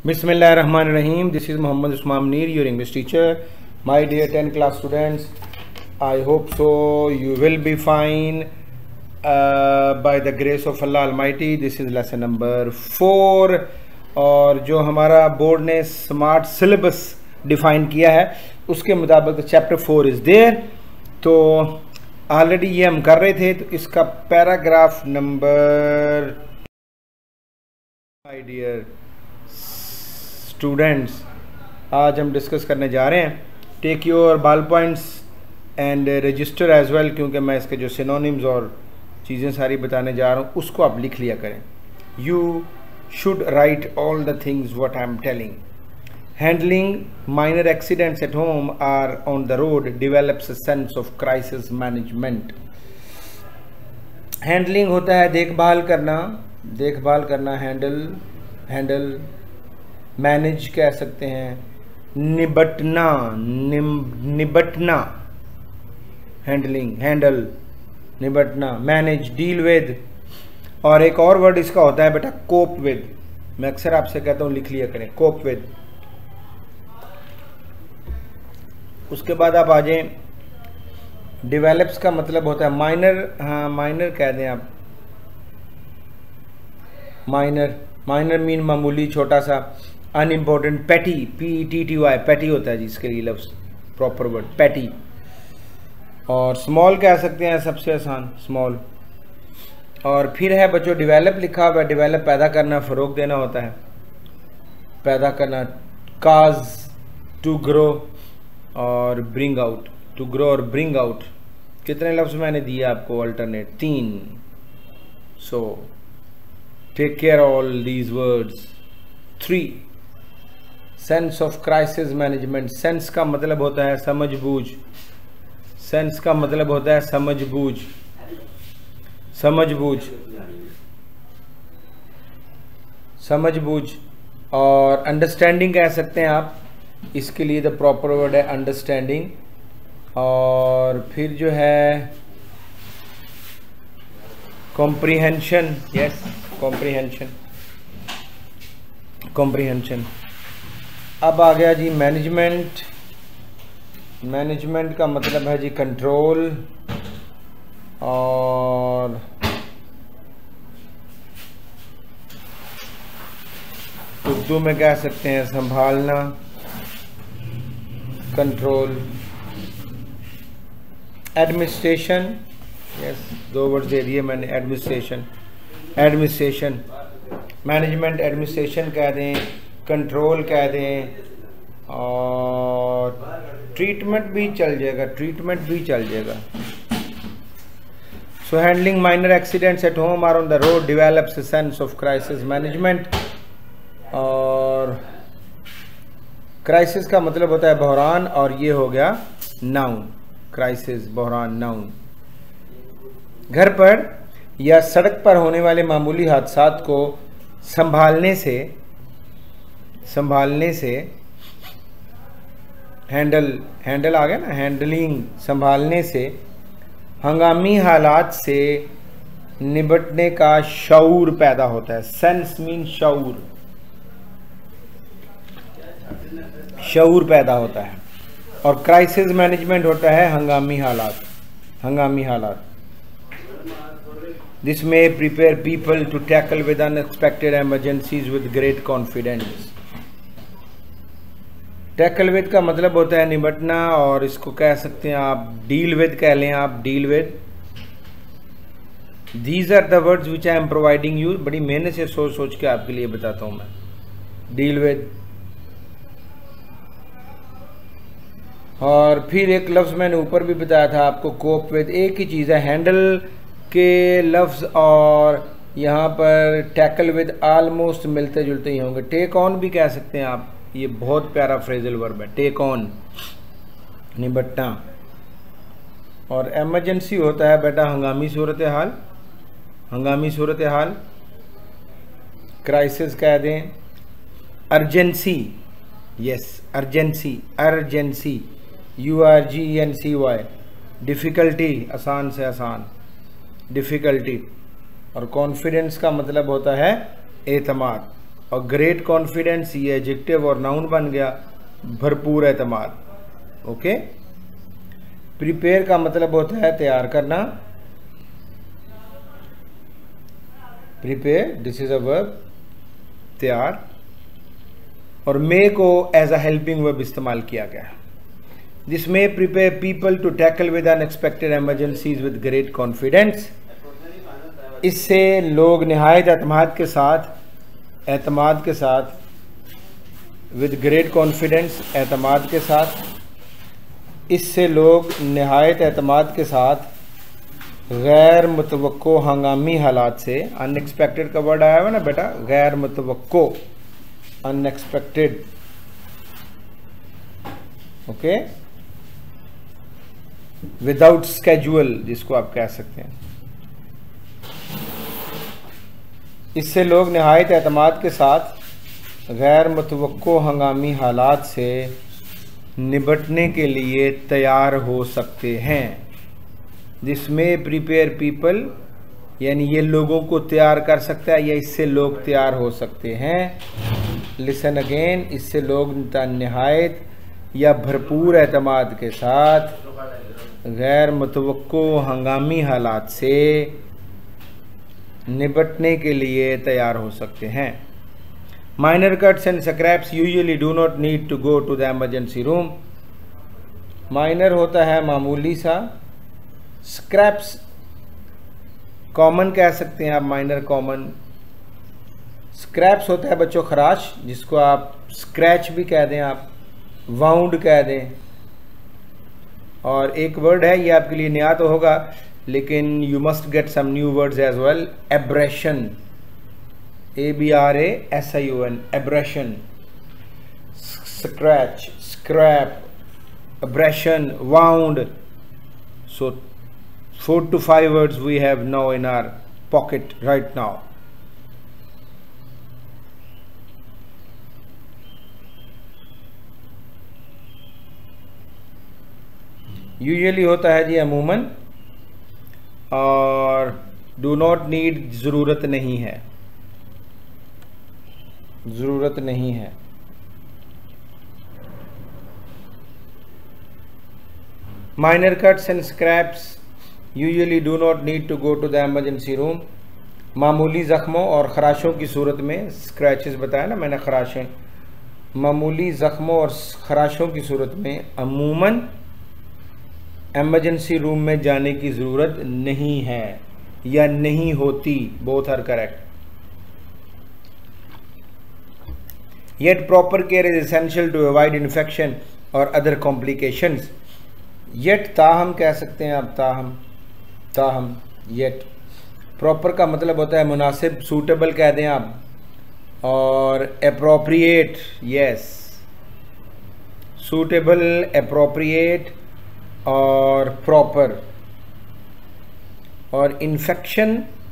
Bismillahirrahmanirrahim. This is Muhammad Usman Munir, your English teacher. My dear 10 class students, I hope so you will be fine by the grace of Allah Almighty. This is lesson number 4 और जो हमारा board ने smart syllabus define किया है उसके मुताबिक chapter 4 is there. तो already ये हम कर रहे थे, तो इसका paragraph number, my dear students, आज हम डिस्कस करने जा रहे हैं। Take your ball points and register as well, क्योंकि मैं इसके जो सिनोनिम्स और चीज़ें सारी बताने जा रहा हूँ उसको आप लिख लिया करें। You should write all the things what I am telling. Handling minor accidents at home or on the road develops a sense of crisis management. Handling होता है देखभाल करना, हैंडल मैनेज कह सकते हैं, निबटना, हैंडल, निबटना, मैनेज, डील विद, और एक और वर्ड इसका होता है बेटा कोप विद। मैं अक्सर आपसे कहता हूँ लिख लिया करें कोप विद। उसके बाद आप आ जाएं, डेवलप्स का मतलब होता है माइनर, हाँ माइनर कह दें आप, माइनर मीन मामूली, छोटा सा, अनइम्पोर्टेंट, पैटी, PETTY, पैटी होता है जिसके लिए लफ्ज़ प्रॉपर वर्ड पैटी। और स्मॉल कह सकते हैं, सबसे आसान स्मॉल। और फिर है बच्चों डेवलप लिखा हुआ है, डेवलप पैदा करना, फ़रोग देना होता है, पैदा करना, काज टू ग्रो और ब्रिंग आउट, टू ग्रो और ब्रिंग आउट। कितने लफ्ज़ मैंने दिए आपको alternate? 3। So take care all these words. 3 sense of crisis management. Sense का मतलब होता है समझबूझ, सेंस का मतलब होता है समझबूझ। और अंडरस्टैंडिंग कह सकते हैं आप, इसके लिए द प्रॉपर वर्ड है अंडरस्टैंडिंग। और फिर जो है कॉम्प्रीहेंशन, यस कॉम्प्रीहेंशन। अब आ गया जी मैनेजमेंट। मैनेजमेंट का मतलब है जी कंट्रोल, और उर्दू में कह सकते हैं संभालना, कंट्रोल। एडमिनिस्ट्रेशन, यस 2 वर्ड दे दिए मैंने, एडमिनिस्ट्रेशन, मैनेजमेंट, एडमिनिस्ट्रेशन कह दें, कंट्रोल कह दें, और ट्रीटमेंट भी चल जाएगा, so handling minor accidents at home or on the road develops a sense of crisis management. और क्राइसिस का मतलब होता है बहरान, और ये हो गया नाउन, क्राइसिस, बहरान, नाउन। घर पर या सड़क पर होने वाले मामूली हादसात को संभालने से हैंडल आ गया ना, हैंडलिंग, संभालने से हंगामी हालात से निपटने का शऊर पैदा होता है। सेंस मीन शऊर पैदा होता है। और क्राइसिस मैनेजमेंट होता है हंगामी हालात। This may prepare people to tackle with unexpected emergencies with great confidence. Tackle with का मतलब होता है निपटना, और इसको कह सकते हैं आप डील विद कह लें आप, deal with. These are the words which I am providing you. बड़ी मेहनत से सोच के आपके लिए बताता हूँ मैं। डील विद, और फिर एक लफ्ज़ मैंने ऊपर भी बताया था आपको, कोप विद। एक ही चीज़ है, हैंडल के लफ्ज़ और यहाँ पर टैकल विद ऑलमोस्ट मिलते जुलते ही होंगे। टेक ऑन भी कह सकते हैं आप, ये बहुत प्यारा फ्रेजल वर्ब है, टेक ऑन, निपटना। और एमरजेंसी होता है बेटा हंगामी सूरत हाल, क्राइसिस कह दें, urgency, yes urgency, URGENCY, difficulty, आसान से आसान, डिफ़िकल्टी। और कॉन्फिडेंस का मतलब होता है एतमाद, और ग्रेट कॉन्फिडेंस ये एडजेक्टिव और नाउन बन गया, भरपूर एतमाद। ओके, प्रिपेयर का मतलब होता है तैयार करना, prepare this is a verb, तैयार, और मे को एज अ हेल्पिंग वर्ब इस्तेमाल किया गया। This may prepare people to tackle with unexpected emergencies with great confidence. इससे लोग निहायत एतमाद के साथ विद ग्रेट कॉन्फिडेंस, एतमाद के साथ, इससे लोग निहायत एतमाद के साथ गैर मुतवक्को हंगामी हालात से, अनएक्सपेक्टेड का वर्ड आया हुआ ना बेटा, गैर मुतवक्को, अनएक्सपेक्टेड। ओके, विदाउट स्केड्यूल जिसको आप कह सकते हैं। इससे लोग निहायत एतमाद के साथ गैर मुतवक्को हंगामी हालात से निपटने के लिए तैयार हो सकते हैं। जिसमें प्रिपेयर पीपल यानी ये लोगों को तैयार कर सकता है या इससे लोग तैयार हो सकते हैं। लिसन अगेन, इससे लोग निहायत या भरपूर एतमाद के साथ गैर मुतवक्को हंगामी हालात से निपटने के लिए तैयार हो सकते हैं। Minor cuts and scraps usually do not need to go to the emergency room. Minor होता है मामूली सा, स्क्रैप्स कॉमन कह सकते हैं आप, माइनर कॉमन। स्क्रैप्स होता है बच्चों खराश, जिसको आप स्क्रैच भी कह दें, आप वाउंड कह दें। और एक वर्ड है, ये आपके लिए नया तो होगा लेकिन you must get some new words as well, abrasion, ABRASION, abrasion, scratch, scrap, abrasion, wound. So 4 to 5 words we have now in our pocket right now. Usually होता है जी अमूमन, और डू नॉट नीड ज़रूरत नहीं है, ज़रूरत नहीं है। Minor cuts and scraps usually do not need to go to the emergency room. मामूली ज़ख्मों और खराशों की सूरत में, स्क्रैचेस बताया ना मैंने, खराशें, मामूली ज़ख्मों और खराशों की सूरत में अमूमन एमरजेंसी रूम में जाने की ज़रूरत नहीं है या नहीं होती, both are correct. Yet proper care is essential to avoid infection और अदर कॉम्प्लिकेशंस। येट ताहम कह सकते हैं आप, ताहम, ताहम, येट। प्रॉपर का मतलब होता है मुनासिब, सूटेबल कह दें आप, और एप्रोप्रिएट, यस, सूटेबल, एप्रोप्रिएट और प्रॉपर। और इन्फेक्शन,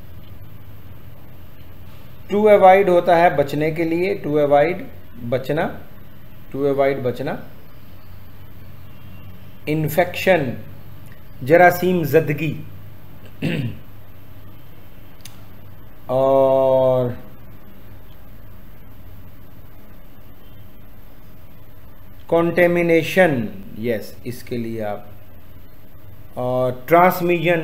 टू अवॉइड होता है बचने के लिए, टू अवॉइड, बचना, टू अवॉइड, बचना। इन्फेक्शन, जरासीम ज़दगी, और कॉन्टेमिनेशन, यस, इसके लिए आप। और transmission,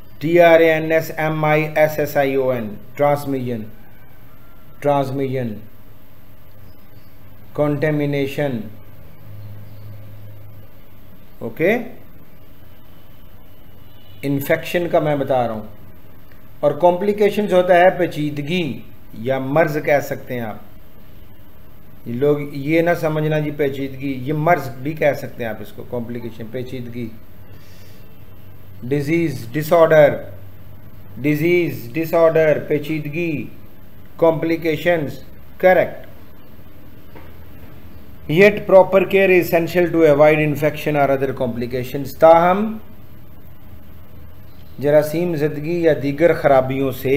TRANSMISSION, transmission, transmission, contamination, okay. Infection का मैं बता रहा हूं। और कॉम्प्लिकेशंस होता है पेचीदगी या मर्ज कह सकते हैं आप। लोग ये ना समझना जी पेचीदगी, ये मर्ज भी कह सकते हैं आप इसको, कॉम्प्लिकेशन, पेचीदगी। डिजीज, डिसऑर्डर, डिजीज, डिसऑर्डर, पेचीदगी, complications, correct. Yet proper care is essential to avoid infection और अदर कॉम्प्लिकेशंस। ताहम जरासीम ज़दगी या दीगर खराबियों से,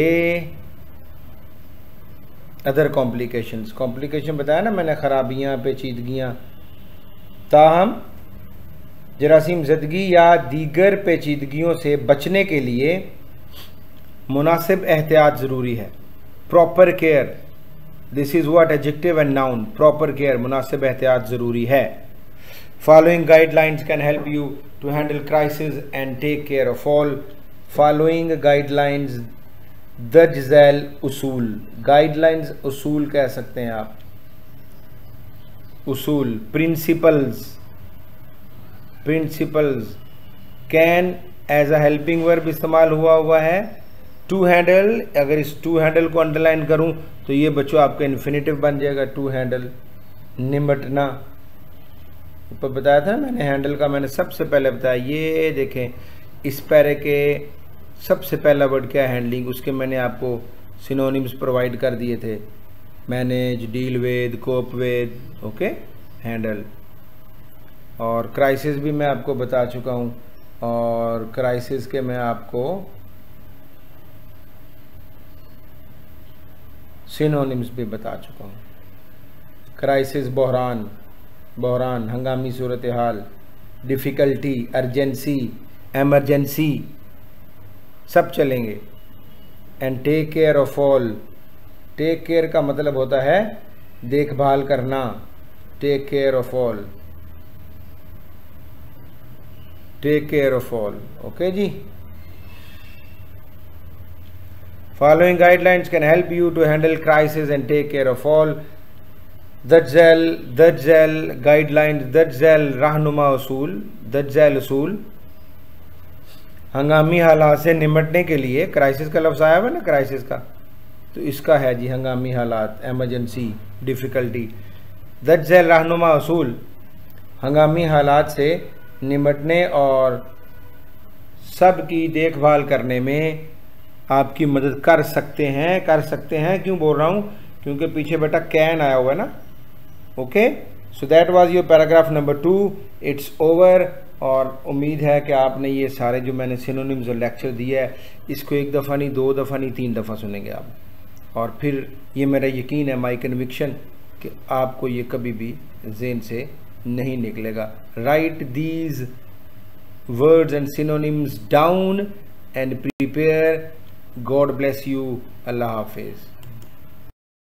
अदर कॉम्प्लिकेशंस, कॉम्प्लिकेशन बताया ना मैंने, खराबियाँ, पेचीदगियाँ। ताहम जरासीम ज़दगी या दीगर पेचीदगियों से बचने के लिए मुनासिब एहतियात ज़रूरी है। Proper care this is what adjective and noun. Proper care, मुनासिब एहतियात ज़रूरी है. Following guidelines can help you to handle crisis and take care of all. Following guidelines दर्ज झैल उसूल. गाइडलाइंस उसूल कह सकते हैं आप. उसूल, principles. Principles can as a helping verb इस्तेमाल हुआ है. टू हैंडल, अगर इस टू हैंडल को अंडरलाइन करूं तो ये बच्चों आपका इन्फिनेटिव बन जाएगा. टू हैंडल, निमटना. ऊपर बताया था मैंने हैंडल का, मैंने सबसे पहले बताया. ये देखें इस पैरे के सबसे पहला वर्ड क्या है, हैंडलिंग. उसके मैंने आपको सिनोनिम्स प्रोवाइड कर दिए थे. Manage, deal with, cope with. Okay, handle. और क्राइसिस भी मैं आपको बता चुका हूँ. और क्राइसिस के मैं आपको सिनोनिम्स भी बता चुका हूँ. क्राइसिस बहरान, बहरान हंगामी सूरत हाल. डिफ़िकल्टी, अर्जेंसी, एमरजेंसी, सब चलेंगे. And take care of all. Take care का मतलब होता है देखभाल करना. Take care of all, take care of all. Okay जी. Following guidelines can help you to handle crisis and take care of all. दर्जैल गाइडलाइंस, दर्जैल रहनुमा उसूल. दर्जैल उसूल हंगामी हालात से निपटने के लिए. क्राइसिस का लफ्ज़ आया हुआ ना, क्राइसिस का, तो इसका है जी हंगामी हालात, एमरजेंसी, डिफ़िकल्टी. दर्जैल रहनुमा उसूल हंगामी हालात से निपटने और सब की देखभाल करने में आपकी मदद कर सकते हैं. कर सकते हैं क्यों बोल रहा हूँ, क्योंकि पीछे बेटा कैन आया हुआ है ना. Okay, so that was your paragraph number 2. It's over. और उम्मीद है कि आपने ये सारे जो मैंने सिनोनिम्स और लेक्चर दिया है इसको एक दफ़ा नहीं, 2 दफ़ा नहीं, 3 दफ़ा सुनेंगे आप. और फिर ये मेरा यकीन है, माई कन्विक्शन, कि आपको ये कभी भी ज़हन से नहीं निकलेगा. Write these words and synonyms down and prepare. God bless you. Allah Hafiz.